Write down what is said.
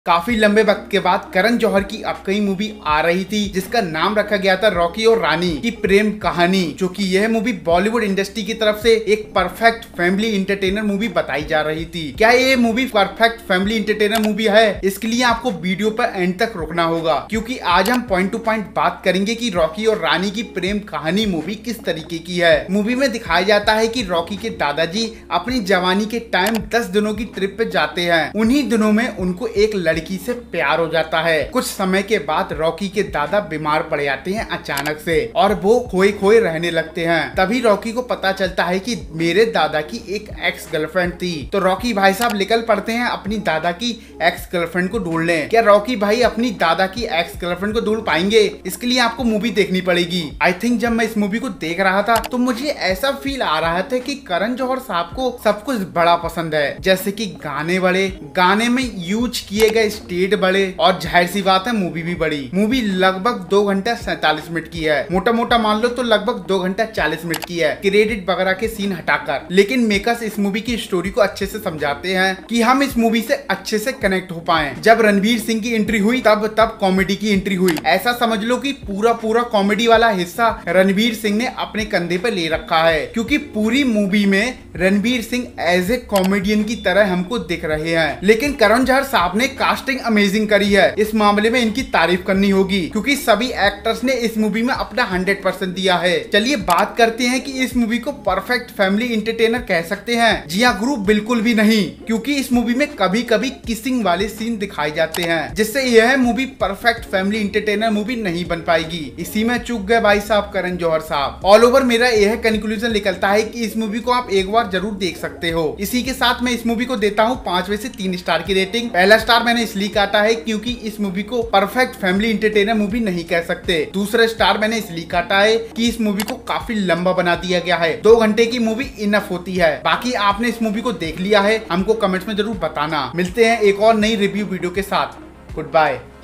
काफी लंबे वक्त के बाद करण जौहर की अब कई मूवी आ रही थी जिसका नाम रखा गया था रॉकी और रानी की प्रेम कहानी, जो कि यह मूवी बॉलीवुड इंडस्ट्री की तरफ से एक परफेक्ट फैमिली इंटरटेनर मूवी बताई जा रही थी। क्या ये movie perfect family entertainer movie है? इसके लिए आपको वीडियो पर एंड तक रुकना होगा, क्योंकि आज हम पॉइंट टू पॉइंट बात करेंगे कि रॉकी और रानी की प्रेम कहानी मूवी किस तरीके की है। मूवी में दिखाया जाता है कि रॉकी के दादाजी अपनी जवानी के टाइम 10 दिनों की ट्रिप पे जाते हैं। उन्हीं दिनों में उनको एक लड़की से प्यार हो जाता है। कुछ समय के बाद रॉकी के दादा बीमार पड़ जाते हैं अचानक से और वो खोए खोए रहने लगते हैं। तभी रॉकी को पता चलता है कि मेरे दादा की एक एक्स गर्लफ्रेंड थी। तो रॉकी भाई साहब निकल पड़ते हैं अपनी दादा की एक्स गर्लफ्रेंड को ढूंढने। क्या रॉकी भाई अपनी दादा की एक्स गर्लफ्रेंड को ढूंढ पाएंगे? इसके लिए आपको मूवी देखनी पड़ेगी। आई थिंक जब मैं इस मूवी को देख रहा था तो मुझे ऐसा फील आ रहा था कि करण जौहर साहब को सब कुछ बड़ा पसंद है, जैसे कि गाने बड़े, गाने में यूज किए गए स्टेट बड़े, और जाहिर सी बात है मूवी भी बड़ी। मूवी लगभग 2 घंटा 47 मिनट की है, मोटा मोटा मान लो तो लगभग 2 घंटा 40 मिनट की है, क्रेडिट वगैरह के सीन हटाकर। लेकिन मेकर्स इस मूवी की स्टोरी को अच्छे से समझाते हैं कि हम इस मूवी से अच्छे से कनेक्ट हो पाए। जब रणवीर सिंह की एंट्री हुई तब कॉमेडी की एंट्री हुई। ऐसा समझ लो कि पूरा कॉमेडी वाला हिस्सा रणवीर सिंह ने अपने कंधे पे ले रखा है, क्योंकि पूरी मूवी में Ranveer Singh as a comedian की तरह हमको दिख रहे हैं। लेकिन करण जौहर साहब ने कास्टिंग अमेजिंग करी है। इस मामले में इनकी तारीफ करनी होगी, क्योंकि सभी एक्टर्स ने इस मूवी में अपना 100% दिया है। चलिए बात करते हैं कि इस मूवी को परफेक्ट फैमिली इंटरटेनर कह सकते हैं। जी हाँ, ग्रुप बिल्कुल भी नहीं, क्योंकि इस मूवी में कभी कभी किसिंग वाले सीन दिखाए जाते हैं, जिससे यह movie perfect family entertainer movie नहीं बन पाएगी। इसी में चूक गए भाई साहब करण जौहर साहब। ऑल ओवर मेरा यह कंक्लूजन निकलता है कि इस मूवी को आप एक बार जरूर देख सकते हो। इसी के साथ मैं इस मूवी को देता हूँ 5 में से 3 स्टार की रेटिंग। पहला स्टार मैंने इसलिए काटा है क्योंकि इस मूवी को परफेक्ट फैमिली इंटरटेनर मूवी नहीं कह सकते। दूसरा स्टार मैंने इसलिए काटा है कि इस मूवी को काफी लंबा बना दिया गया है। 2 घंटे की मूवी इनफ होती है। बाकी आपने इस मूवी को देख लिया है, हमको कमेंट्स में जरूर बताना। मिलते हैं एक और नई रिव्यू वीडियो के साथ। Good bye.